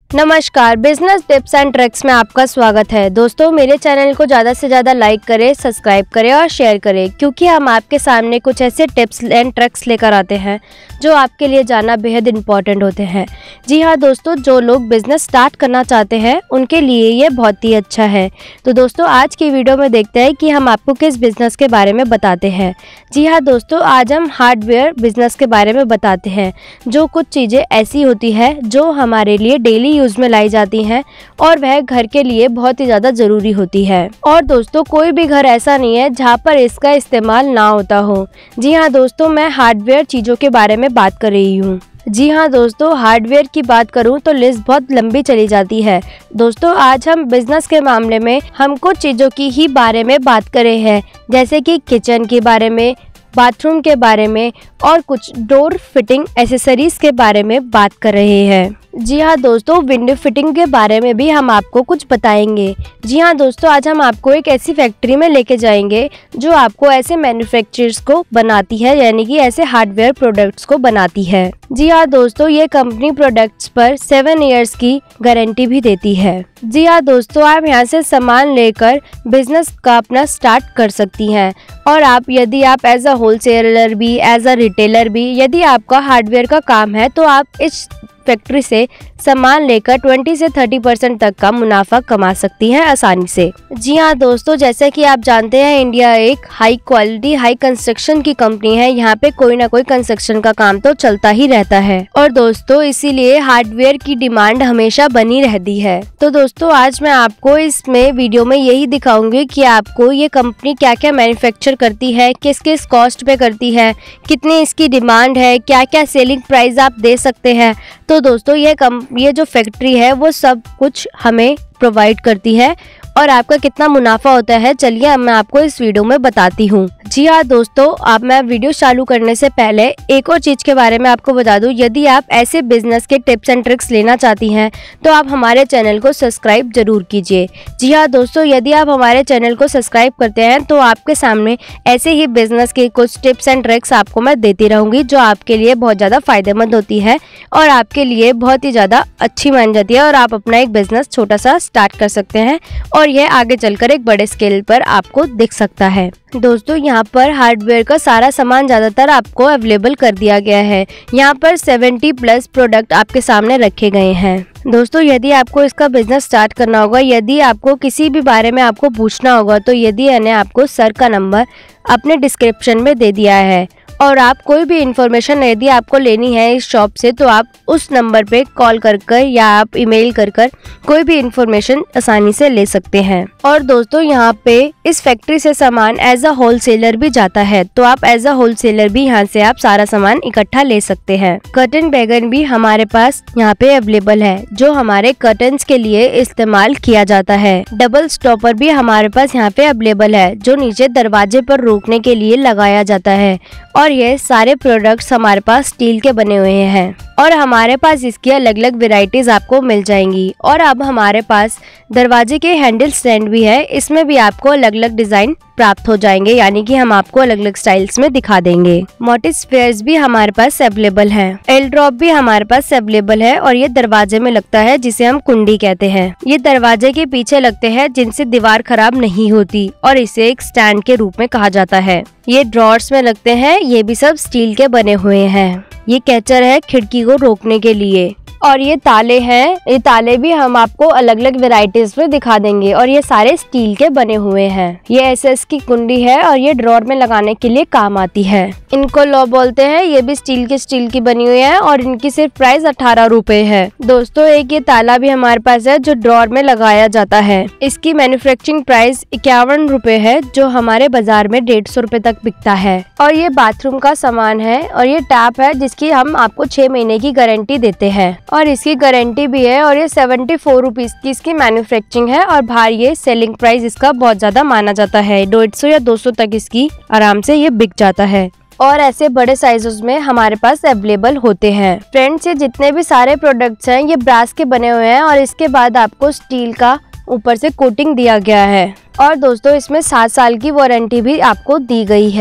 नमस्कार, business tips and tricks में आपका स्वागत है। दोस्तों, मेरे चैनल को ज़्यादा से ज़्यादा लाइक करें, सब्सक्राइब करें और शेयर करें, क्योंकि हम आपके सामने कुछ ऐसे टिप्स एंड ट्रिक्स लेकर आते हैं जो आपके लिए जानना बेहद इम्पॉर्टेंट होते हैं। जी हाँ दोस्तों, जो लोग बिजनेस स्टार्ट करना चाहते हैं उनके लिए ये बहुत ही अच्छा है। तो दोस्तों, आज की वीडियो में देखते हैं कि हम आपको किस बिजनेस के बारे में बताते हैं। जी हाँ दोस्तों, आज हम हार्डवेयर बिजनेस के बारे में बताते हैं। जो कुछ चीज़ें ऐसी होती है जो हमारे लिए डेली यूज़ में लाई जाती हैं और वह घर के लिए बहुत ही ज़्यादा ज़रूरी होती है। और दोस्तों, कोई भी घर ऐसा नहीं है जहाँ पर इसका इस्तेमाल ना होता हो। जी हाँ दोस्तों, मैं हार्डवेयर चीज़ों के बारे में बात कर रही हूँ। जी हाँ दोस्तों, हार्डवेयर की बात करूँ तो लिस्ट बहुत लंबी चली जाती है। दोस्तों, आज हम बिजनेस के मामले में हम कुछ चीज़ों की ही बारे में बात कर रहे हैं, जैसे कि किचन के बारे में, बाथरूम के बारे में और कुछ डोर फिटिंग एसेसरीज के बारे में बात कर रहे हैं। जी हाँ दोस्तों, विंडो फिटिंग के बारे में भी हम आपको कुछ बताएंगे। जी हाँ दोस्तों, आज हम आपको एक ऐसी फैक्ट्री में लेके जाएंगे जो आपको ऐसे मैन्युफैक्चरर्स को बनाती है, यानी कि ऐसे हार्डवेयर प्रोडक्ट्स को बनाती है। जी हाँ दोस्तों, ये कंपनी प्रोडक्ट्स पर 7 इयर्स की गारंटी भी देती है। जी हाँ दोस्तों, आप यहाँ से सामान लेकर बिजनेस का अपना स्टार्ट कर सकती हैं। और यदि आप एज अ होलसेलर भी, एज अ रिटेलर भी, यदि आपका हार्डवेयर का काम है तो आप इस फैक्ट्री से सामान लेकर 20 से 30% तक का मुनाफा कमा सकती हैं आसानी से। जी हाँ दोस्तों, जैसे कि आप जानते हैं, इंडिया एक हाई क्वालिटी हाई कंस्ट्रक्शन की कंपनी है। यहाँ पे कोई ना कोई कंस्ट्रक्शन का काम तो चलता ही रहता है और दोस्तों इसीलिए हार्डवेयर की डिमांड हमेशा बनी रहती है। तो दोस्तों, आज मैं आपको इसमें वीडियो में यही दिखाऊंगी कि आपको ये कंपनी क्या क्या मैन्युफैक्चर करती है, किस किस कॉस्ट पे करती है, कितनी इसकी डिमांड है, क्या क्या सेलिंग प्राइस आप दे सकते हैं। तो दोस्तों, ये जो फैक्ट्री है वो सब कुछ हमें प्रोवाइड करती है और आपका कितना मुनाफा होता है, चलिए अब मैं आपको इस वीडियो में बताती हूँ। जी हाँ दोस्तों, अब मैं वीडियो चालू करने से पहले एक और चीज़ के बारे में आपको बता दूँ। यदि आप ऐसे बिजनेस के टिप्स एंड ट्रिक्स लेना चाहती हैं तो आप हमारे चैनल को सब्सक्राइब जरूर कीजिए। जी हाँ दोस्तों, यदि आप हमारे चैनल को सब्सक्राइब करते हैं तो आपके सामने ऐसे ही बिजनेस के कुछ टिप्स एंड ट्रिक्स आपको मैं देती रहूँगी जो आपके लिए बहुत ज़्यादा फायदेमंद होती है और आपके लिए बहुत ही ज़्यादा अच्छी मान जाती है और आप अपना एक बिजनेस छोटा सा स्टार्ट कर सकते हैं और यह आगे चलकर एक बड़े स्केल पर आपको दिख सकता है। दोस्तों, यहाँ पर हार्डवेयर का सारा सामान ज़्यादातर आपको अवेलेबल कर दिया गया है। यहाँ पर 70+ प्रोडक्ट आपके सामने रखे गए हैं। दोस्तों, यदि आपको इसका बिजनेस स्टार्ट करना होगा, यदि आपको किसी भी बारे में आपको पूछना होगा तो यदि मैंने आपको सर का नंबर अपने डिस्क्रिप्शन में दे दिया है और आप कोई भी इंफॉर्मेशन यदि आपको लेनी है इस शॉप से तो आप उस नंबर पे कॉल कर या आप ईमेल कर कोई भी इंफॉर्मेशन आसानी से ले सकते हैं। और दोस्तों, यहाँ पे इस फैक्ट्री से सामान एज अ होलसेलर भी जाता है, तो आप एज अ होलसेलर भी यहाँ से आप सारा सामान इकट्ठा ले सकते हैं। कर्टन बैगन भी हमारे पास यहाँ पे अवेलेबल है जो हमारे कर्टन्स के लिए इस्तेमाल किया जाता है। डबल स्टॉपर भी हमारे पास यहाँ पे अवेलेबल है जो नीचे दरवाजे पर रोकने के लिए लगाया जाता है। और ये सारे प्रोडक्ट्स हमारे पास स्टील के बने हुए हैं और हमारे पास इसकी अलग अलग वेराइटीज आपको मिल जाएंगी। और अब हमारे पास दरवाजे के हैंडल स्टैंड भी है, इसमें भी आपको अलग अलग डिजाइन प्राप्त हो जाएंगे, यानी कि हम आपको अलग अलग स्टाइल्स में दिखा देंगे। मोटिव स्पेयर्स भी हमारे पास अवेलेबल है। एल ड्रॉप भी हमारे पास अवेलेबल है और ये दरवाजे में लगता है जिसे हम कुंडी कहते हैं। ये दरवाजे के पीछे लगते हैं जिनसे दीवार खराब नहीं होती और इसे एक स्टैंड के रूप में कहा जाता है। ये ड्रॉर्स में लगते हैं, ये भी सब स्टील के बने हुए हैं। ये कैचर है खिड़की को रोकने के लिए और ये ताले हैं। ये ताले भी हम आपको अलग अलग वेराइटीज में दिखा देंगे और ये सारे स्टील के बने हुए हैं। ये एसएस की कुंडी है और ये ड्रॉर में लगाने के लिए काम आती है। इनको लॉ बोलते हैं। ये भी स्टील की बनी हुई है और इनकी सिर्फ प्राइस 18 रुपए है। दोस्तों, एक ये ताला भी हमारे पास है जो ड्रॉर में लगाया जाता है। इसकी मैन्युफैक्चरिंग प्राइस 51 रुपए है जो हमारे बाजार में 150 रुपए तक बिकता है। और ये बाथरूम का सामान है और ये टैप है जिसकी हम आपको 6 महीने की गारंटी देते हैं और इसकी गारंटी भी है। और ये 74 रुपीज की इसकी मैन्युफैक्चरिंग है और बाहर ये सेलिंग प्राइस इसका बहुत ज्यादा माना जाता है। 150 या 200 तक इसकी आराम से ये बिक जाता है और ऐसे बड़े साइजेस में हमारे पास अवेलेबल होते हैं। फ्रेंड्स, ये जितने भी सारे प्रोडक्ट्स हैं ये ब्रास के बने हुए हैं और इसके बाद आपको स्टील का ऊपर से कोटिंग दिया गया है। और दोस्तों, इसमें 7 साल की वारंटी भी आपको दी गई है।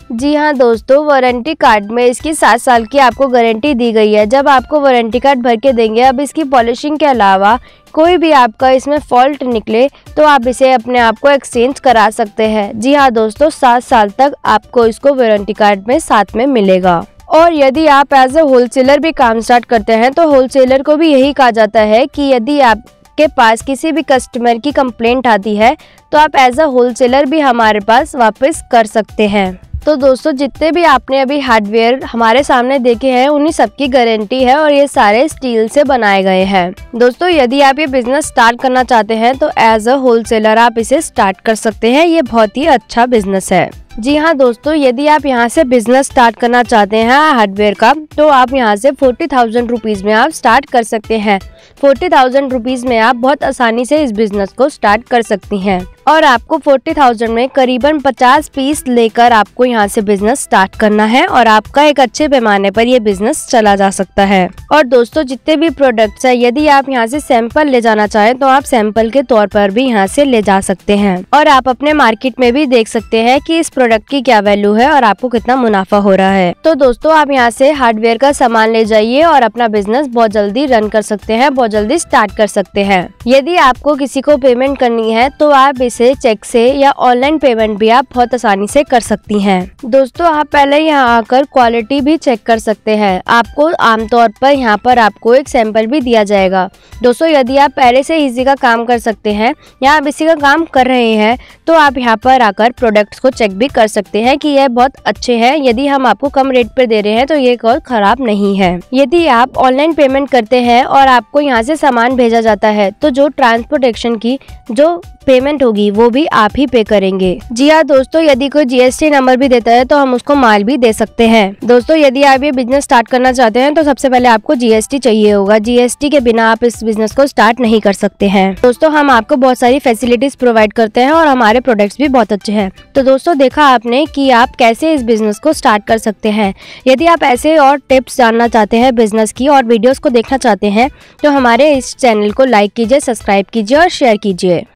जी हाँ दोस्तों, वारंटी कार्ड में इसकी 7 साल की आपको गारंटी दी गई है। जब आपको वारंटी कार्ड भर के देंगे, अब इसकी पॉलिशिंग के अलावा कोई भी आपका इसमें फॉल्ट निकले तो आप इसे अपने आप को एक्सचेंज करा सकते हैं। जी हाँ दोस्तों, 7 साल तक आपको इसको वारंटी कार्ड में साथ में मिलेगा। और यदि आप एज ए होलसेलर भी काम स्टार्ट करते हैं तो होलसेलर को भी यही कहा जाता है कि यदि आपके पास किसी भी कस्टमर की कंप्लेंट आती है तो आप एज अ होलसेलर भी हमारे पास वापस कर सकते हैं। तो दोस्तों, जितने भी आपने अभी हार्डवेयर हमारे सामने देखे हैं उन्हीं सबकी गारंटी है और ये सारे स्टील से बनाए गए हैं। दोस्तों, यदि आप ये बिजनेस स्टार्ट करना चाहते हैं तो एज अ होलसेलर आप इसे स्टार्ट कर सकते हैं। ये बहुत ही अच्छा बिजनेस है। जी हाँ दोस्तों, यदि आप यहाँ से बिजनेस स्टार्ट करना चाहते हैं हार्डवेयर का तो आप यहाँ से 40,000 रुपीज़ में आप स्टार्ट कर सकते हैं। 40,000 रुपीज़ में आप बहुत आसानी से इस बिजनेस को स्टार्ट कर सकती हैं और आपको 40,000 में करीबन 50 पीस लेकर आपको यहाँ से बिजनेस स्टार्ट करना है और आपका एक अच्छे पैमाने पर ये बिजनेस चला जा सकता है। और दोस्तों, जितने भी प्रोडक्ट्स है यदि आप यहाँ से सैंपल ले जाना चाहें तो आप सैंपल के तौर पर भी यहाँ से ले जा सकते हैं और आप अपने मार्केट में भी देख सकते हैं कि इस प्रोडक्ट की क्या वैल्यू है और आपको कितना मुनाफा हो रहा है। तो दोस्तों, आप यहाँ से हार्डवेयर का सामान ले जाइए और अपना बिजनेस बहुत जल्दी रन कर सकते हैं, बहुत जल्दी स्टार्ट कर सकते हैं। यदि आपको किसी को पेमेंट करनी है तो आप इसे चेक से या ऑनलाइन पेमेंट भी आप बहुत आसानी से कर सकती हैं। दोस्तों, आप पहले यहाँ आकर क्वालिटी भी चेक कर सकते हैं। आपको आमतौर पर यहाँ पर आपको एक सैंपल भी दिया जाएगा। दोस्तों, यदि आप पहले से इसी का काम कर सकते हैं या आप इसी का काम कर रहे हैं तो आप यहाँ पर आकर प्रोडक्ट्स को चेक भी कर सकते हैं कि यह बहुत अच्छे हैं। यदि हम आपको कम रेट पर दे रहे हैं तो ये कोई खराब नहीं है। यदि आप ऑनलाइन पेमेंट करते हैं और आपको यहाँ से सामान भेजा जाता है तो जो ट्रांसपोर्टेशन की जो पेमेंट होगी वो भी आप ही पे करेंगे। जी हाँ दोस्तों, यदि कोई GST नंबर भी देता है तो हम उसको माल भी दे सकते हैं। दोस्तों, यदि आप ये बिजनेस स्टार्ट करना चाहते हैं तो सबसे पहले आपको GST चाहिए होगा। GST के बिना आप इस बिजनेस को स्टार्ट नहीं कर सकते हैं। दोस्तों, हम आपको बहुत सारी फैसिलिटीज प्रोवाइड करते हैं और हमारे प्रोडक्ट्स भी बहुत अच्छे हैं। तो दोस्तों, देखा आपने कि आप कैसे इस बिजनेस को स्टार्ट कर सकते हैं। यदि आप ऐसे और टिप्स जानना चाहते हैं बिजनेस की और वीडियोस को देखना चाहते हैं तो हमारे इस चैनल को लाइक कीजिए, सब्सक्राइब कीजिए और शेयर कीजिए।